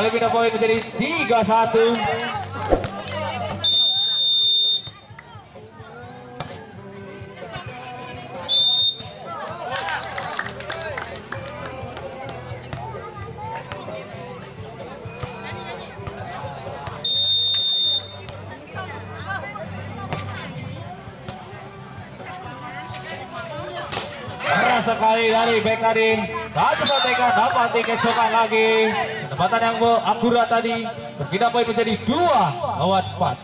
Kembali pindah poin menjadi 3-1. Sekali dari back tadi, satu satekan dapat dikecokan lagi. Penempatan yang akurat tadi, berpindah poin menjadi 2-4.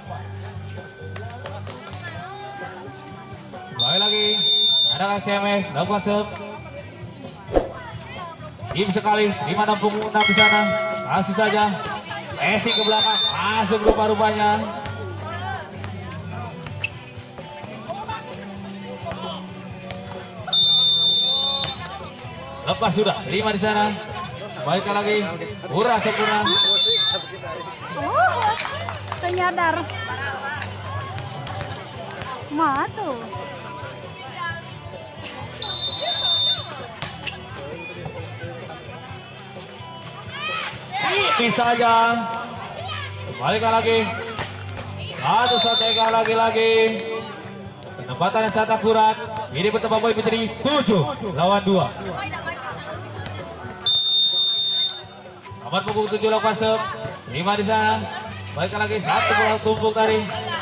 Kembali lagi, ada CMS, dapat serve. Tim sekali, 5-6 di sana, langsung saja. Messi ke belakang, masuk rupa-rupanya. Lepas sudah, 5 di sana. Baikkan lagi, murah sempurna. Oh, ternyadar. Matu. Ini saja. Baikkan lagi. Satu satekan lagi. Penempatan yang sangat akurat. Ini bertambah poin menjadi 7-2. Nomor punggung 7 lakukan serve. 5 di sana. Baikkan lagi, satu bola tumpuk tadi.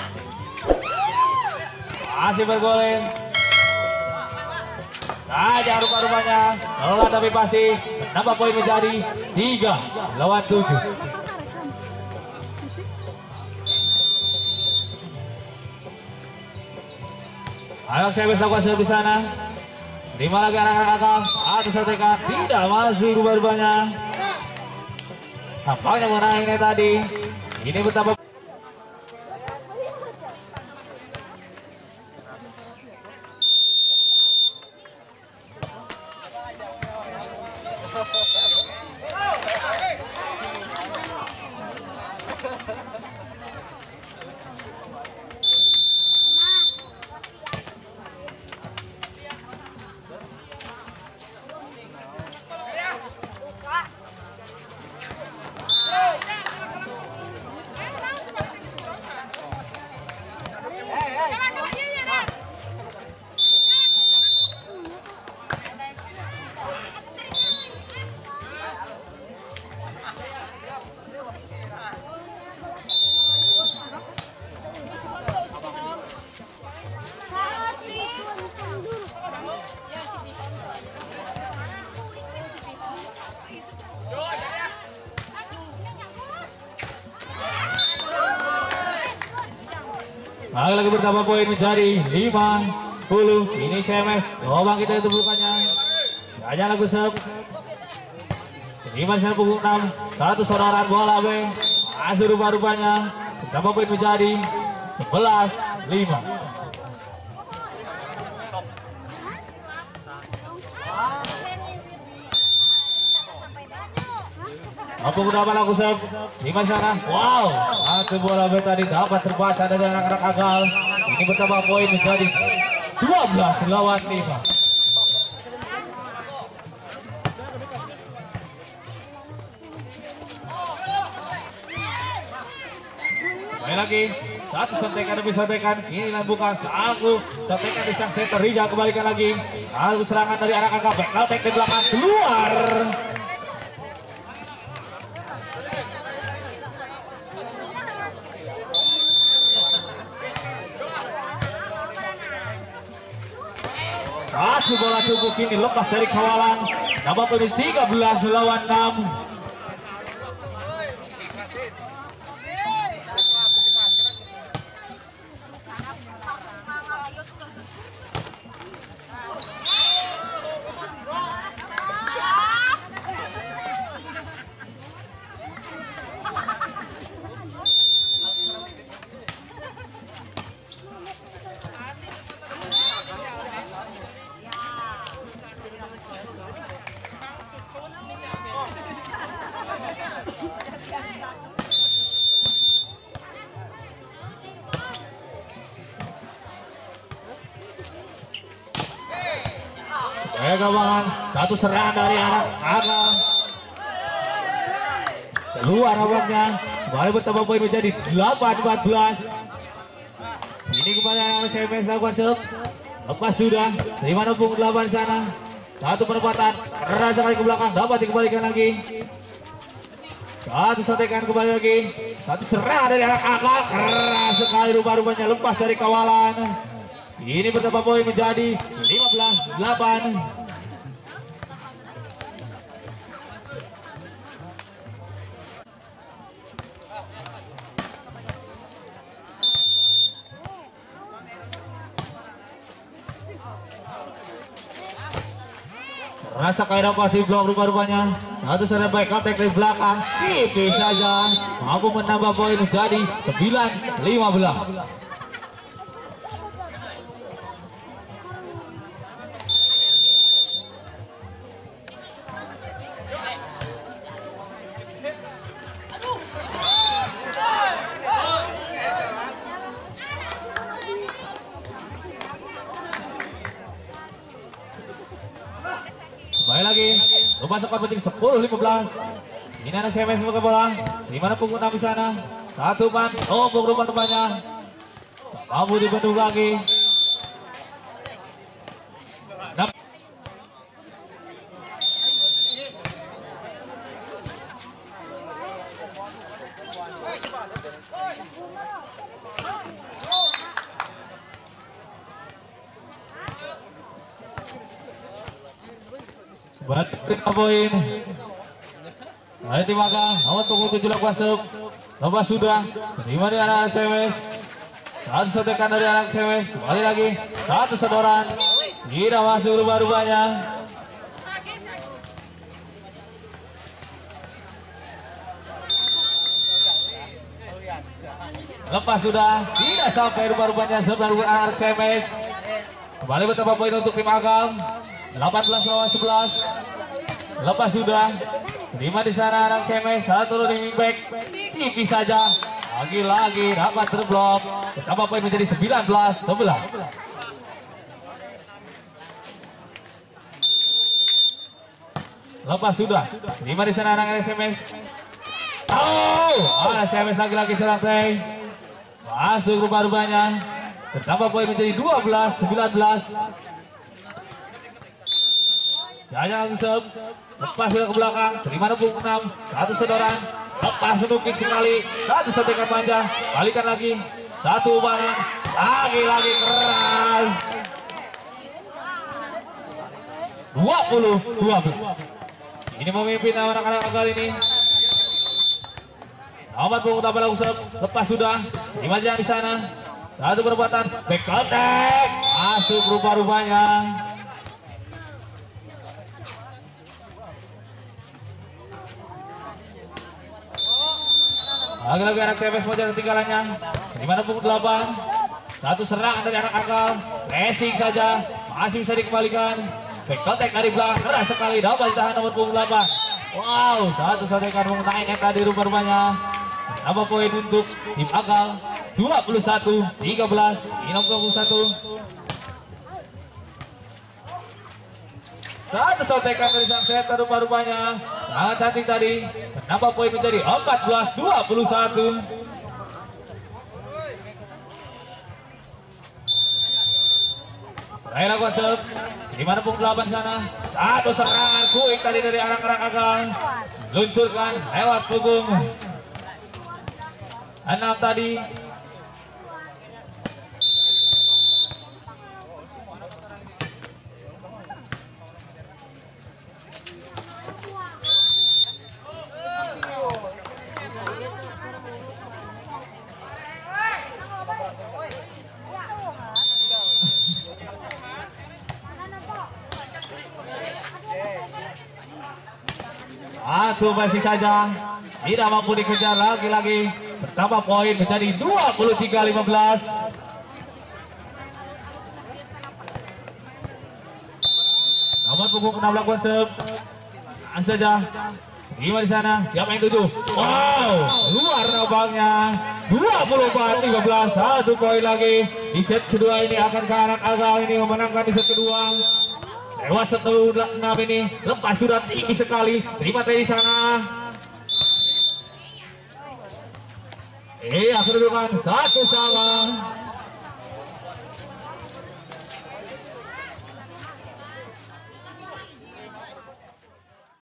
Masih bergoleng. Saja rupa-rupanya. Telah tapi pasti. Menambah poin menjadi 3-7. Anak saya bisa lakukan serve di sana. 5 lagi anak-anak akal. Satu satekan. Tidak masih rupa-rupanya. Nampaknya menang ini tadi. Ini betapa lagi bertambah poin menjadi 5-10. Ini CMS. Coba kita itu bukannya. Hanya lagu serve. 5 di sana punggung 6. Satu saudaraan bola B. Masuk rupa-rupanya. Bertambah poin menjadi 11-5. Punggung 8 lagu serve. 5 di sana. Wow. Satu bola B tadi dapat terbaca dari anak-anak akal. Ini bertambah poin menjadi 12-5. Kembali lagi, satu santekan demi santekan. Ini bukan satu santekan di sang setter. Rijal kembalikan lagi. Satu serangan dari anak akal. Back attack di belakang keluar. Satu bola tubuh kini lepas dari kawalan. Nomor poin 13-6. Mega banget, satu serangan dari anak Aga. luar awalnya. Kembali bertambah poin menjadi 8-14. Ini kembali anak CMS lakukan serve. Lepas sudah. Terima nembung 8 sana. Satu penempatan. Keras sekali ke belakang. Dapat dikembalikan lagi. Satu sotekan kembali lagi. Satu serang dari anak akal. Keras sekali rupa-rupanya lepas dari kawalan. Ini bertambah poin menjadi 15-8. Rasa kayak dapat di blok rupa-rupanya. Satu serang baik kontak dari belakang. Tipis saja. Mampu menambah poin menjadi 9-15. Baik lagi, rumah sempat penting 10-15. Ini anak CMS semoga bola. Dimana punggung 6 di sana. Satu man, ombong rumah-rumahnya. Mampu dibendung lagi. Batik poin. Ayo timakan. Awal pukul 7 lakukan serve. Lepas sudah. Terima dari anak CMS. Satu sotekan dari anak CMS. Kembali lagi. Satu sedoran. Tidak masuk rubah-rubahnya. Lepas sudah. Tidak sampai rubah-rubahnya. Sebelah anak CMS. Kembali bertambah poin untuk tim Agam. 18-11. Lepas sudah. Terima di sana anak CMS. Satu running back. Tipis saja. Lagi-lagi dapat terblok. Bertambah poin menjadi 19-11. Lepas sudah. Terima di sana anak CMS. Oh, anak CMS lagi-lagi serang teh. Masuk rubah-rubahnya. Bertambah poin menjadi 12-19. Jaya langsung lepas sudah ke belakang. Terima nembung 6. Satu sedoran. Lepas menukik sekali. Satu setekan manja. Balikan lagi. Satu umpan. Lagi-lagi keras. 20-12. Ini memimpin anak-anak kali ini. Nomor punggung tambah langsung. Lepas sudah. Terima aja di sana. Satu perbuatan. Back contact. Masuk rupa-rupanya. Lagi-lagi anak CMS mengejar ketinggalannya. Dimana pukul 8. Satu serangan dari anak akal. Racing saja. Masih bisa dikembalikan. Back contact dari belakang. Keras sekali. Dapat ditahan nomor pukul 8. Wow. Satu sotekan mengenai tadi rumah-rumahnya. Tambah poin untuk tim akal. 21-13. Ini nomor 21. Satu sotekan dari sang setter rumah-rumahnya. Sangat cantik tadi. Menambah poin menjadi 14-21. Terakhir lakukan serve. Dimana pukul 8 sana. Satu serangan kuik tadi dari anak-anak akal. Luncurkan lewat punggung 6 tadi. Satu masih saja. Tidak mampu dikejar lagi-lagi. Bertambah poin menjadi 23-15. Nomor punggung 6 lakukan serve. Saja. Terima di sana. Siapa yang tuju? Wow, luar nabangnya. 24-13. Satu poin lagi. Di set kedua ini akan ke anak akal ini memenangkan di set kedua. Lewat 1-6 ini. Lepas sudah tinggi sekali. Terima dari sana. Iya, kedudukan 1 sama.